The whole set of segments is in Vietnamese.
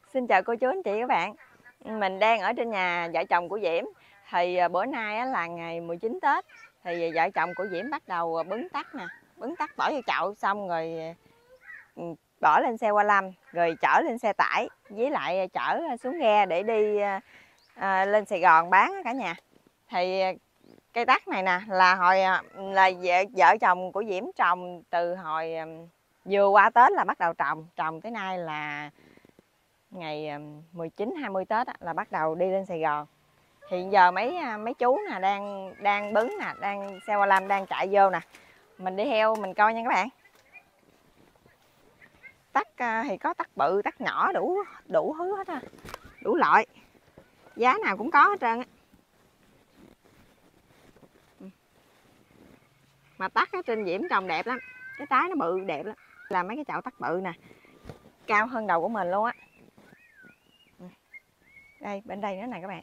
Xin chào cô chú anh chị các bạn. Mình đang ở trên nhà vợ chồng của Diễm. Thì bữa nay là ngày 19 Tết. Thì vợ chồng của Diễm bắt đầu bứng tắc nè. Bứng tắc bỏ vô chậu xong rồi bỏ lên xe qua lâm. Rồi chở lên xe tải. Với lại chở xuống ghe để đi lên Sài Gòn bán cả nhà. Thì cây tắc này nè là vợ chồng của Diễm trồng từ hồi vừa qua Tết là bắt đầu trồng tới nay là ngày 19 20 Tết là bắt đầu đi lên Sài Gòn. Hiện giờ mấy chú nè đang bứng nè, đang xe qua lam đang chạy vô nè. Mình đi theo mình coi nha các bạn. Tắc thì có tắc bự, tắc nhỏ đủ thứ hết á. Đủ loại. Giá nào cũng có hết trơn á. Mà tắc ở trên Diễm trồng đẹp lắm. Cái trái nó bự đẹp lắm. Là mấy cái chậu tắc bự nè. Cao hơn đầu của mình luôn á. Đây, bên đây nữa nè các bạn.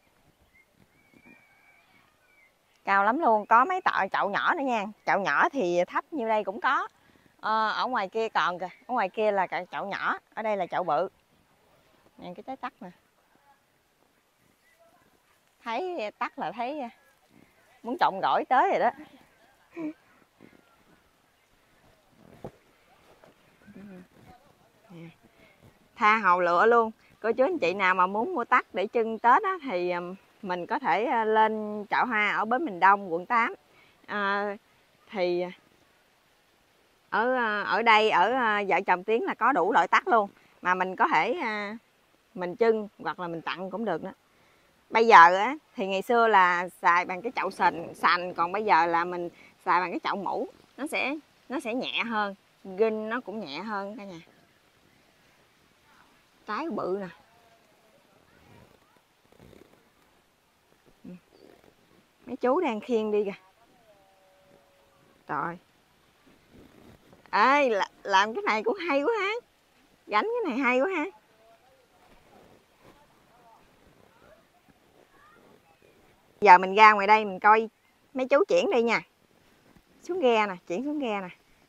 Cao lắm luôn, có mấy chậu nhỏ nữa nha. Chậu nhỏ thì thấp như đây cũng có. Ở ngoài kia còn kìa, ở ngoài kia là chậu nhỏ, ở đây là chậu bự. Nè cái trái tắc nè. Thấy tắc là thấy muốn trồng gỏi tới rồi đó. Tha hồ lựa luôn. Cô chú anh chị nào mà muốn mua tắc để trưng Tết á, thì mình có thể lên chợ hoa ở bến Bình Đông, quận 8. Thì ở đây vợ chồng Tiến là có đủ loại tắc luôn, mà mình có thể mình trưng hoặc là mình tặng cũng được đó. Bây giờ á thì ngày xưa là xài bằng cái chậu sành, còn bây giờ là mình xài bằng cái chậu mũ, nó sẽ nhẹ hơn, ginh nó cũng nhẹ hơn cả nhà. Trái bự nè. Mấy chú đang khiêng đi kìa. Trời. Ê, làm cái này cũng hay quá ha. Gánh cái này hay quá ha. Giờ mình ra ngoài đây mình coi mấy chú chuyển đi nha. Xuống ghe nè, chuyển xuống ghe nè.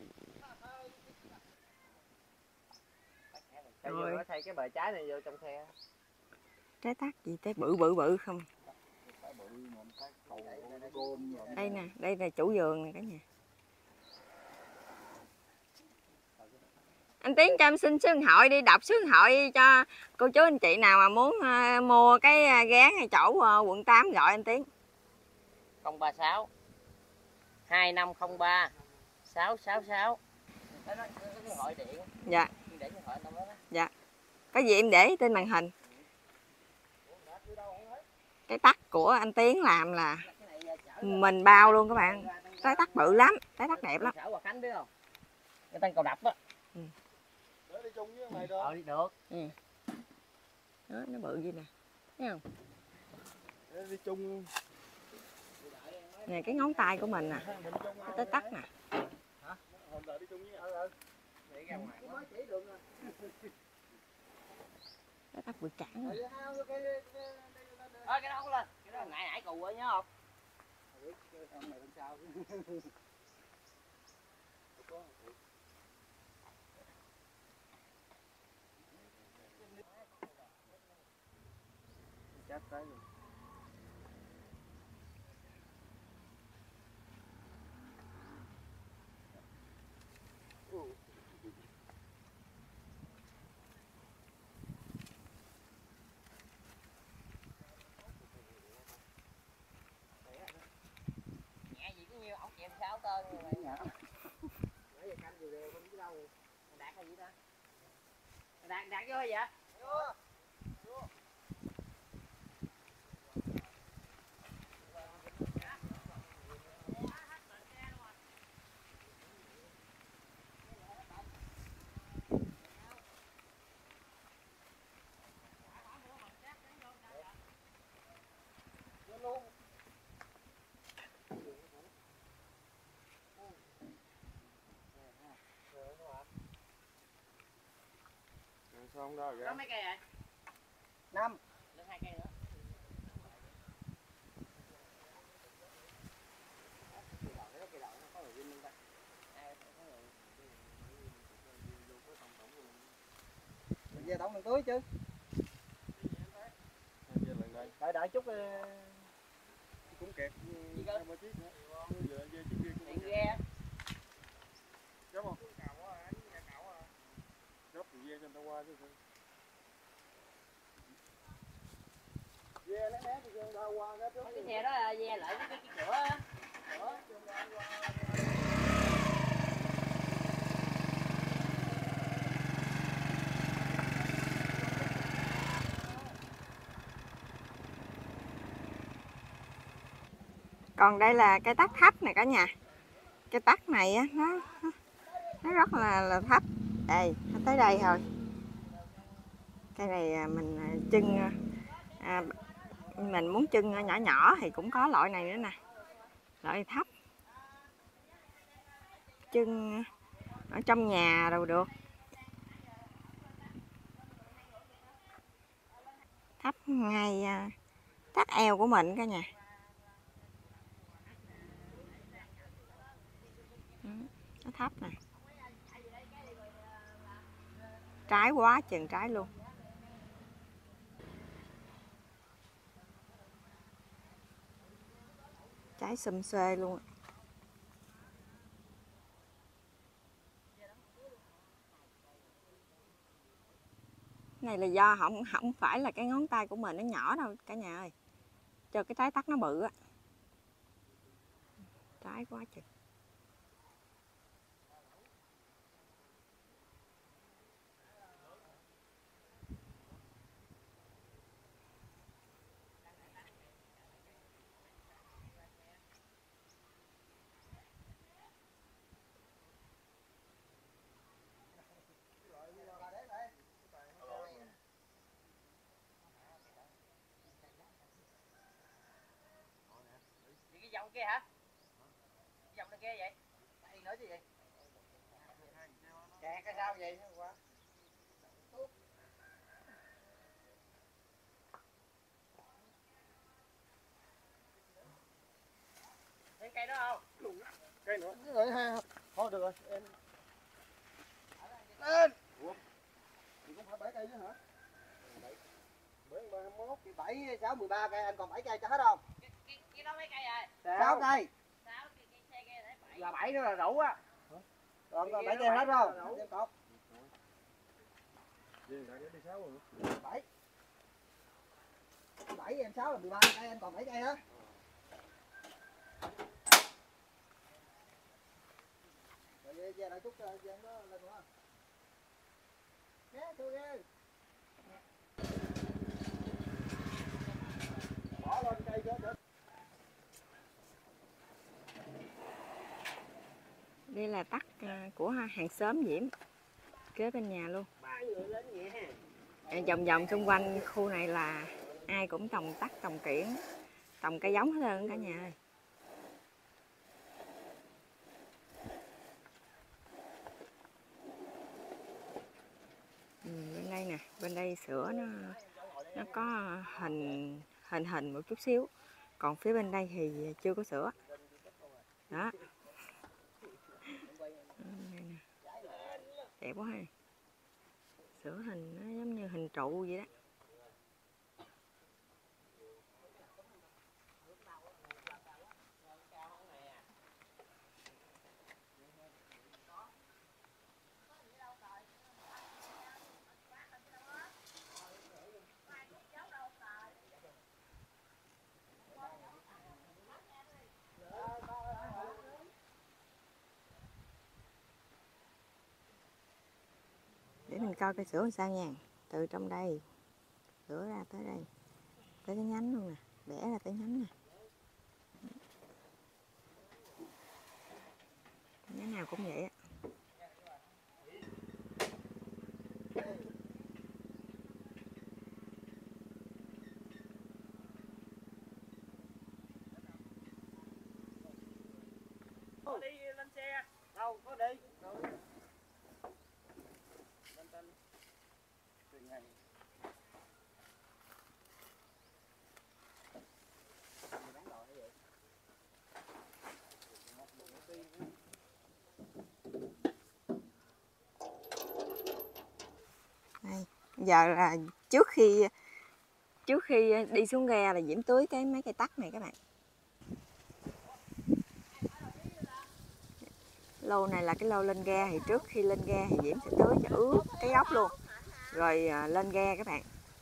Rồi thay cái bờ trái này vô trong khe. Trái tắc gì trái bự không. Đây nè, đây là chủ vườn nè cả nhà. Anh Tiến cho em xin số điện thoại đi, đọc số điện thoại cho cô chú anh chị nào mà muốn mua cái ghé ngay chỗ quận 8 gọi anh Tiến. 036 2503 666. Cái điện thoại điện. Dạ. Để điện thoại đâu đó. Dạ. Có gì em để trên màn hình. Cái tắc của anh Tiến làm là mình bao luôn các bạn. Trái tắc bự lắm, trái tắc đẹp lắm. Khánh biết không? Cái tên cầu đập á. Đi chung với mày được. Đi được. Đó, nó bự gì nè. Thấy không? Đi chung. Nè cái ngón tay của mình nè. Tới tắc nè. Đi chung với Trái tắc bự cản rồi. Cái đó không lên. Cái đó nãy cù rồi nhớ không? Chết tới luôn. Nhẹ gì cũng như ổng chèm 6 tên như vậy. Nãy giờ canh vừa đều không biết đâu. Đạt hay gì ta? Đạt vô hay vậy? Vô. Xong đó Có mấy cây rồi? 5. Lên 2 cây nữa. Về tổng thằng tưới chứ. đợi chút cũng kẹt 2-3 chiếc nữa. Giờ dê chiếc kia cũng ghe. gấp không? Gấp thì dê cho người ta qua chứ. Dê né thì người ta qua gấp. Cái xe đó ve lại cái cửa á. Còn đây là cái tắc thấp này cả nhà. Cái tắc này á nó rất là thấp. Đây, nó tới đây thôi. Cái này mình trưng mình muốn trưng nhỏ nhỏ thì cũng có loại này nữa nè. Loại thấp. Trưng ở trong nhà đâu được. Thấp ngay tắc eo của mình cả nhà. Nó thấp nè. Trái quá chừng trái luôn. Trái xum xuê luôn. Này là do không phải là cái ngón tay của mình nó nhỏ đâu cả nhà ơi. Cho cái trái tắc nó bự á. Trái quá chừng. Cái dòng kia hả? Cái dòng này kia vậy? Đây nữa chứ gì? Kẹt cái sao vậy? Quá. Thấy cây đó không? cây nữa. Rồi ha. Thôi được rồi, em. Lên. Ủa? Thì cũng phải 7 cây chứ hả? 7 31 7 6 13 cây, anh còn 7 cây cho hết không? Cái đó mấy cây rồi? 6 cây. 6 cây là 7 nữa là đủ á. Còn 7 cây hết hết không? không? Em cột. Đi lại đi 6 rồi. 7. 7 em 6 là 13 cây, anh còn 7 cây á. Rồi về đợi chút cho em nó lên nữa. Ghê, tôi ghê. Bỏ lên cây cho. Đây là tắc của hàng xóm Diễm. Kế bên nhà luôn. 3 người lên vậy ha. Vòng vòng xung quanh khu này là ai cũng trồng tắc, trồng kiển, trồng cây giống hết trơn cả nhà ơi. Bên đây nè, bên đây sữa nó có hình một chút xíu, còn phía bên đây thì chưa có sữa đó. Đây nè. Đẹp quá ha, sữa hình nó giống như hình trụ vậy đó. Để mình coi cây sữa làm sao nha. Từ trong đây sữa ra tới đây, tới cái nhánh luôn nè, bẻ ra tới nhánh nè. Nhánh nào cũng vậy á. Đi lên xe. Đâu có đi. Đây, giờ là trước khi Trước khi đi xuống ghe là Diễm tưới mấy cây tắc này các bạn. Lô này là cái lô lên ghe, thì trước khi lên ghe thì Diễm sẽ tưới cho ướt cái gốc luôn, rồi lên ghe các bạn.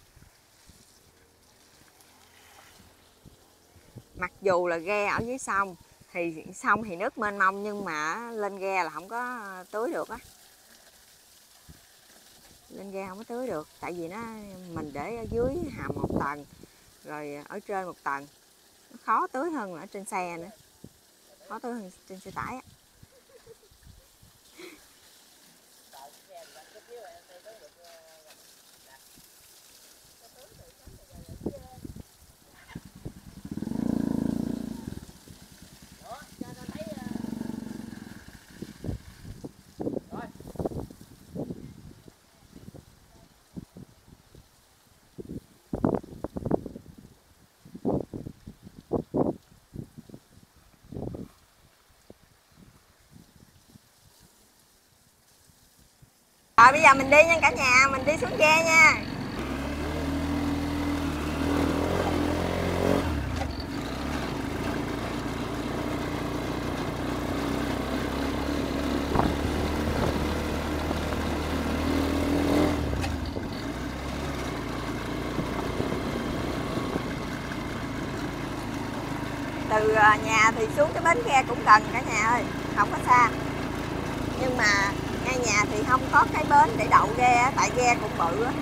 Mặc dù là ghe ở dưới sông thì nước mênh mông, nhưng mà lên ghe là không có tưới được á. Lên ghe không có tưới được, tại vì mình để ở dưới hầm một tầng, rồi ở trên một tầng, nó khó tưới hơn là ở trên xe nữa, khó tưới hơn trên xe tải á. Rồi bây giờ mình đi nha cả nhà, mình đi xuống ghe nha. Từ nhà thì xuống cái bến ghe cũng gần cả nhà ơi, không có xa. Nhưng mà ngay nhà thì không có cái bến để đậu ghe, tại ghe cũng bự á.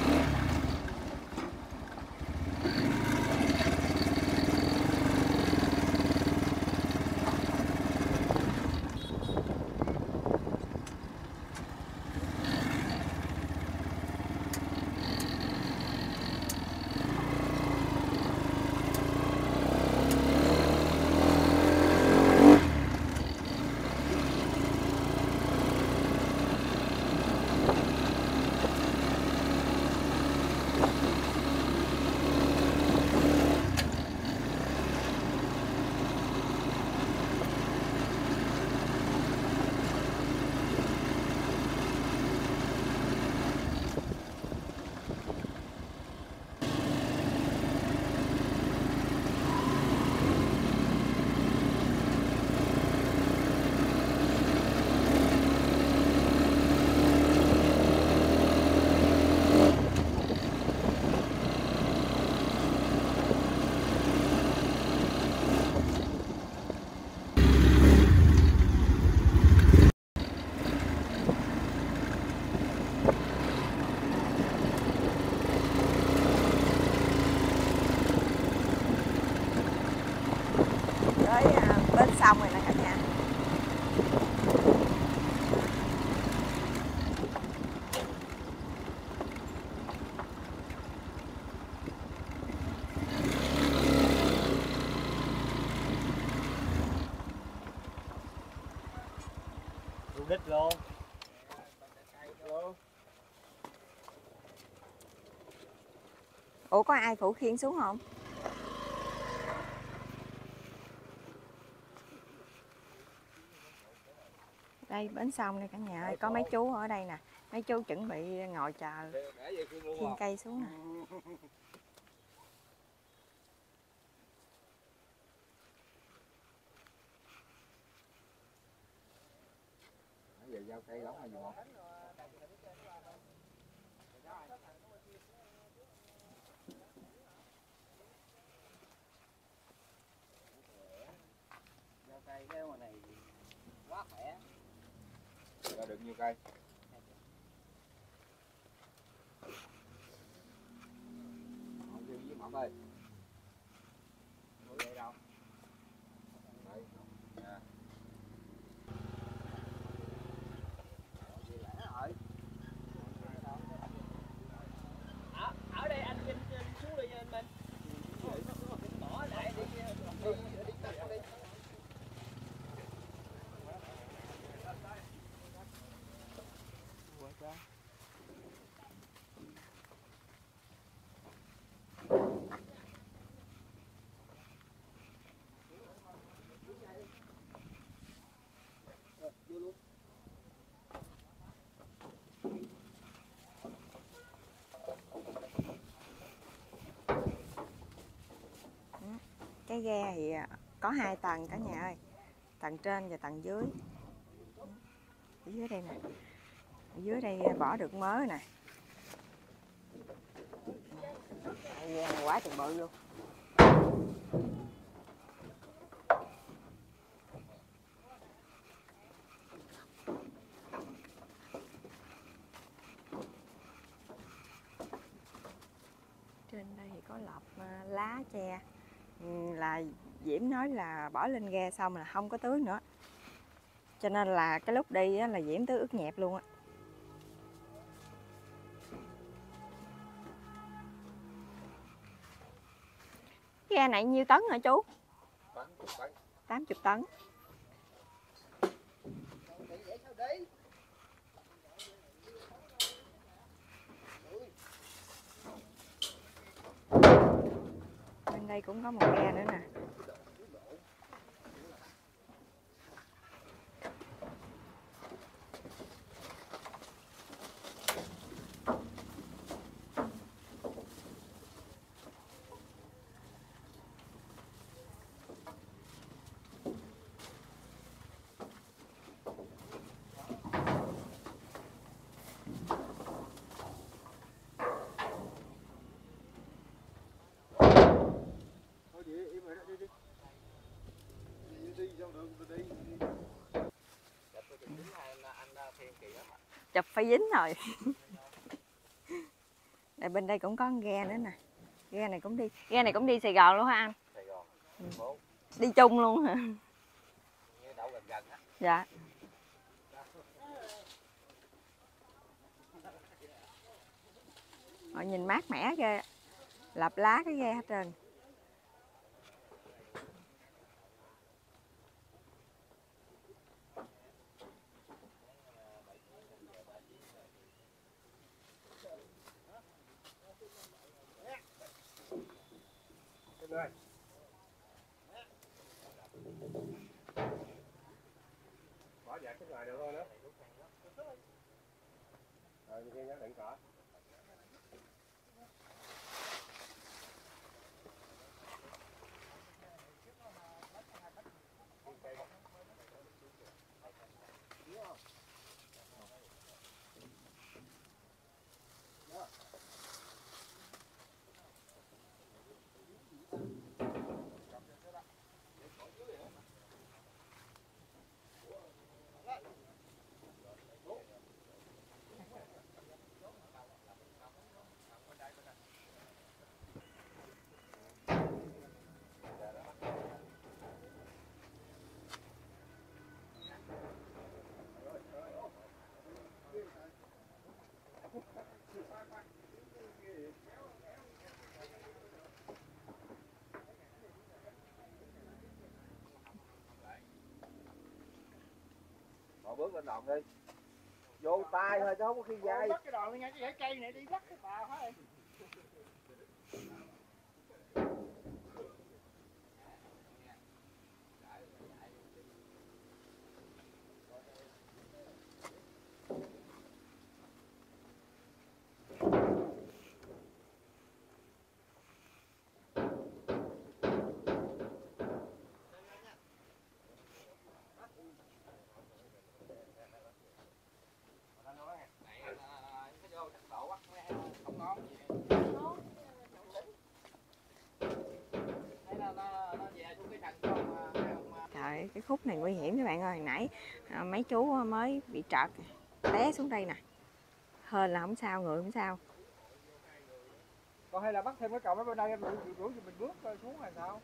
Bên sông rồi nè cả nhà. Đít luôn. Ủa có ai phụ khiên xuống không? Đây bến sông đây cả nhà ơi, có mấy chú ở đây nè, mấy chú chuẩn bị ngồi chờ khiêng cây xuống nè. Giờ giao cây lắm hay gì không? Giao cây cái ngoài này quá khỏe. Ra được nhiêu cây? Không kêu với Mộng ơi. Ngồi đây đâu? Đây. Nè. Ở đây anh xuống đi nha anh Minh. Bỏ lại đi. cái ghe thì có 2 tầng cả nhà ơi, tầng trên và tầng dưới. Ở dưới đây nè, ở dưới đây bỏ được mớ nè. Ghe này quá chừng bự luôn. Trên đây thì có lọc lá tre, là Diễm nói là bỏ lên ghe xong là không có tưới nữa, cho nên là cái lúc đi là Diễm tưới ướt nhẹp luôn á. Ghe này nhiêu tấn hả chú? 80 tấn. Bên đây cũng có một ghe nữa nè. Chụp phải dính rồi. Đây bên đây cũng có con ghe nữa nè. Ghe này cũng đi Sài Gòn luôn hả anh? Sài Gòn. Đi chung luôn hả? Đậu gần gần á. Dạ. Họ nhìn mát mẻ ghê, lập lá cái ghe hết trơn. Bỏ dạt cái ngoài được thôi đó. Rồi như kia nhớ đừng cỏ. Bước lên đòn đi. Vô tay thôi chứ không có khi dây. Bắt cái đòn đi nha, cái rễ cây này đi bắt cái tàu hết. Trời, cái khúc này nguy hiểm các bạn ơi. Nãy mấy chú mới bị trật té xuống đây nè. Hên là không sao, người không sao. Còn hay là bắt thêm cái cầu ở bên đây rủ thì mình bước xuống là sao?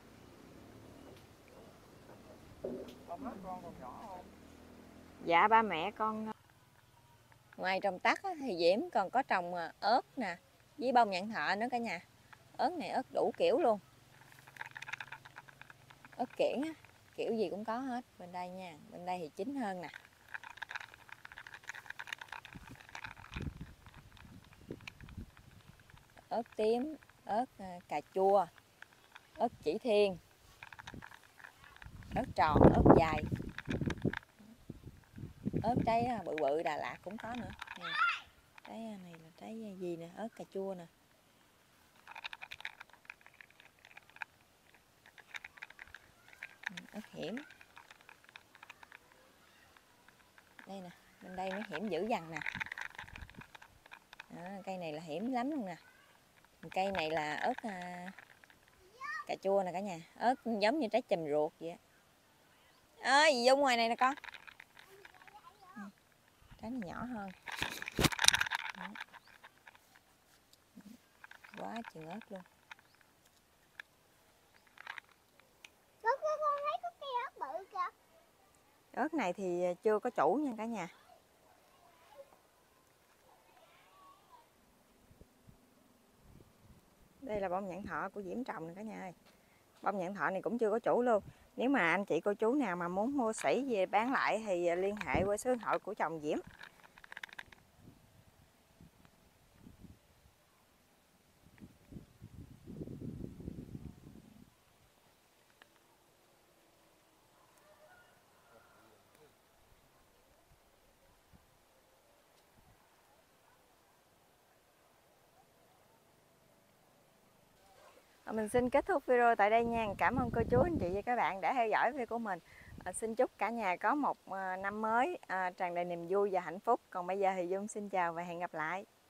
Không hết con còn nhỏ không? Dạ ba mẹ con. Ngoài trồng tắc thì Diễm còn có trồng ớt nè, với bông nhạn thọ nữa cả nhà. Ớt này ớt đủ kiểu luôn. Ớt kiển á, kiểu gì cũng có hết bên đây nha. Bên đây thì chín hơn nè. Ớt tím, ớt cà chua, ớt chỉ thiên, ớt tròn, ớt dài, ớt trái bự bự Đà Lạt cũng có nữa. Trái này là trái gì nè, ớt cà chua nè. ớt hiểm. Đây nè, bên đây mới hiểm dữ dằn nè. Đó, cây này là hiểm lắm luôn nè. Cây này là ớt cà chua nè cả nhà, ớt giống như trái chùm ruột vậy. Ơi, gì vô ngoài này nè con. Trái này nhỏ hơn. Đó. Quá chừng ớt luôn. Con thấy có cây ớt bự kìa. Ớt này thì chưa có chủ nha cả nhà. Đây là bông nhãn thọ của Diễm trồng nè cả nhà ơi. Bông nhãn thọ này cũng chưa có chủ luôn. Nếu mà anh chị cô chú nào mà muốn mua sỉ về bán lại thì liên hệ qua số điện thoại của chồng Diễm. Mình xin kết thúc video tại đây nha. Cảm ơn cô chú, anh chị và các bạn đã theo dõi video của mình. Xin chúc cả nhà có một năm mới tràn đầy niềm vui và hạnh phúc. Còn bây giờ thì Dung xin chào và hẹn gặp lại.